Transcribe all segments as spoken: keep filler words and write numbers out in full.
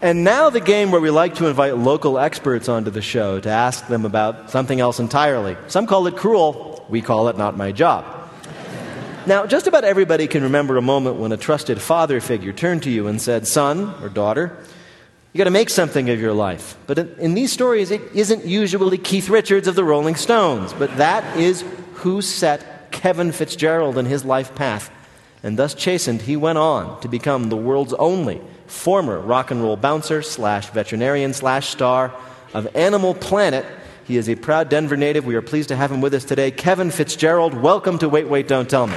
And now the game where we like to invite local experts onto the show to ask them about something else entirely. Some call it cruel. We call it not my job. Now, just about everybody can remember a moment when a trusted father figure turned to you and said, son or daughter, you got to make something of your life. But in, in these stories, it isn't usually Keith Richards of the Rolling Stones, but that is who set Kevin Fitzgerald in his life path. And thus chastened, he went on to become the world's only former rock and roll bouncer slash veterinarian slash star of Animal Planet. He is a proud Denver native. We are pleased to have him with us today. Kevin Fitzgerald, welcome to Wait, Wait, Don't Tell Me.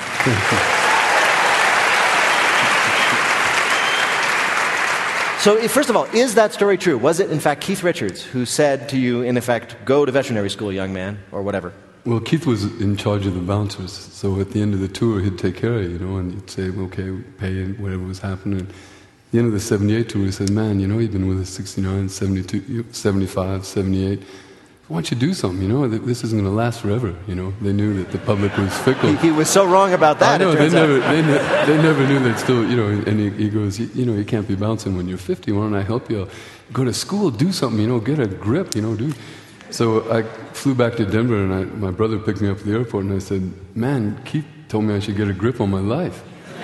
So, first of all, is that story true? Was it, in fact, Keith Richards who said to you, in effect, go to veterinary school, young man, or whatever? Well, Keith was in charge of the bouncers, so at the end of the tour, he'd take care of you, you know, and he'd say, okay, pay it, whatever was happening. At the end of the seventy-eight tour, he said, man, you know, you've been with us sixty-nine, seventy-two, seventy-five, seventy-eight. Why don't you do something, you know? This isn't going to last forever, you know? They knew that the public was fickle. He, he was so wrong about that, I know, it they turns never, out. they, ne- they never knew that still, you know, and he, he goes, you, you know, you can't be bouncing when you're fifty. Why don't I help you? Go to school, do something, you know, get a grip, you know, do... So I flew back to Denver, and I, my brother picked me up at the airport, and I said, man, Keith told me I should get a grip on my life.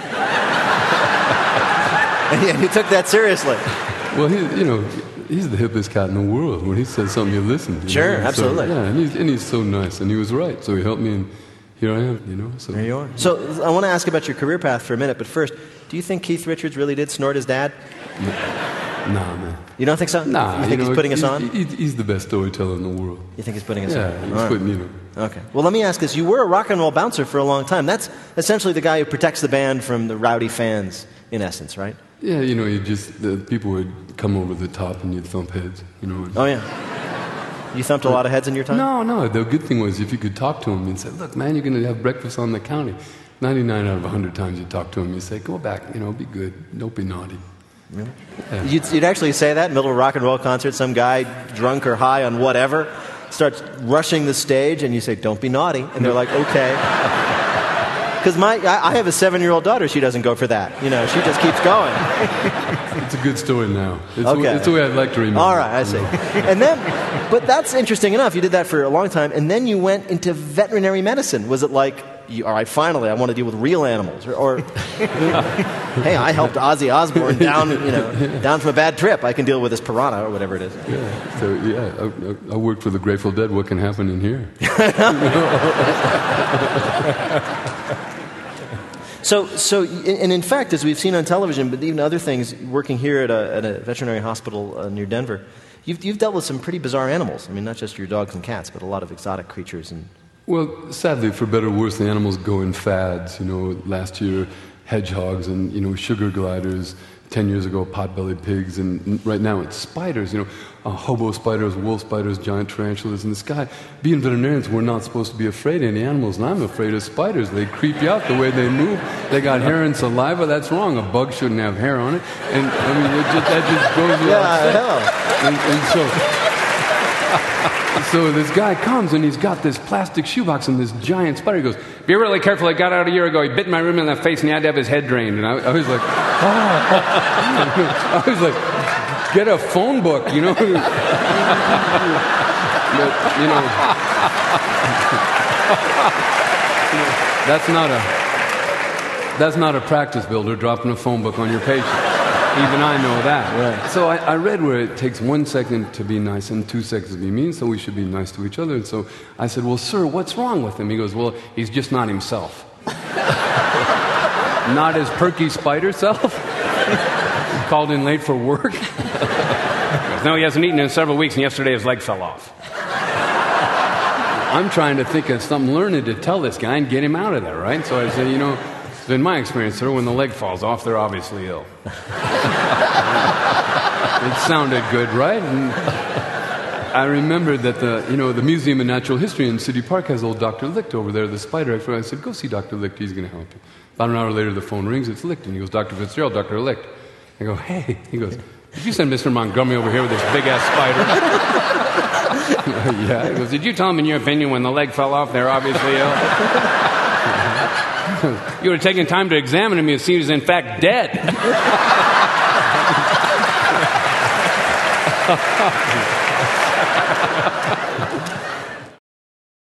And yeah, you took that seriously. Well, he, you know, he's the hippest cat in the world. When he says something, you listen. You sure, know? absolutely. So, yeah, and he's, and he's so nice, and he was right. So he helped me, and here I am, you know. So. There you are. So I want to ask about your career path for a minute, but first, do you think Keith Richards really did snort his dad? No. Nah, man. You don't think so? Nah, you think you know, he's putting us he's, on? He, he's the best storyteller in the world. You think he's putting us yeah, on? Yeah, he's right. putting, you know. Okay. Well, let me ask this. You were a rock and roll bouncer for a long time. That's essentially the guy who protects the band from the rowdy fans, in essence, right? Yeah, you know, you just, the people would come over the top and you'd thump heads, you know. And, oh, yeah. You thumped a lot of heads in your time? No, no. The good thing was if you could talk to him and say, look, man, you're going to have breakfast on the county. ninety-nine out of one hundred times you talk to him, you say, go back, you know, be good. Don't be naughty. Really? Yeah. You'd, you'd actually say that in the middle of a rock and roll concert, some guy drunk or high on whatever starts rushing the stage and you say, don't be naughty. And they're like, okay. Because my, I, I have a seven-year-old daughter, she doesn't go for that. You know, she just keeps going. It's a good story now. It's, okay. the, it's the way I'd like to remember. All right, I see. And then, but that's interesting enough. You did that for a long time, and then you went into veterinary medicine. Was it like, you, all right, finally, I want to deal with real animals, or, or hey, I helped Ozzy Osbourne down, you know, down from a bad trip. I can deal with this piranha or whatever it is. Yeah. So yeah, I, I worked for the Grateful Dead. What can happen in here? So, so, and in fact, as we've seen on television, but even other things, working here at a, at a veterinary hospital uh, near Denver, you've, you've dealt with some pretty bizarre animals. I mean, not just your dogs and cats, but a lot of exotic creatures. And well, sadly, for better or worse, the animals go in fads. You know, last year, hedgehogs and, you know, sugar gliders. Ten years ago, pot-bellied pigs, and right now it's spiders, you know, uh, hobo spiders, wolf spiders, giant tarantulas in the sky. Being veterinarians, we're not supposed to be afraid of any animals, and I'm afraid of spiders. They creep you out the way they move. They got hair and saliva. That's wrong. A bug shouldn't have hair on it. And, I mean, it just, that just goes without saying. And, and so... So this guy comes and he's got this plastic shoebox and this giant spider. He goes, be really careful. I got out a year ago. He bit my room in the face and he had to have his head drained. And I, I was like, oh. I was like, get a phone book, you know. But, you know, that's not a that's not a practice builder dropping a phone book on your patient. Even I know that. Right. So I, I read where it takes one second to be nice and two seconds to be mean, so we should be nice to each other. And so I said, well, sir, what's wrong with him? He goes, well, he's just not himself. Not his perky spider self? Called in late for work? He goes, no, he hasn't eaten in several weeks, and yesterday his leg fell off. I'm trying to think of something learned to tell this guy and get him out of there, right? So I said, you know, in my experience, sir, when the leg falls off, they're obviously ill. It sounded good, right? And I remembered that the, you know, the Museum of Natural History in City Park has old Doctor Licht over there, the spider expert. I said, go see Doctor Licht, he's going to help you. About an hour later, the phone rings, it's Licht, and he goes, Doctor Fitzgerald, Doctor Licht. I go, hey. He goes, did you send Mister Montgomery over here with this big-ass spider? Yeah. He goes, did you tell him, in your opinion, when the leg fell off, they're obviously ill? You would have taken time to examine him, you'd see he was in fact dead.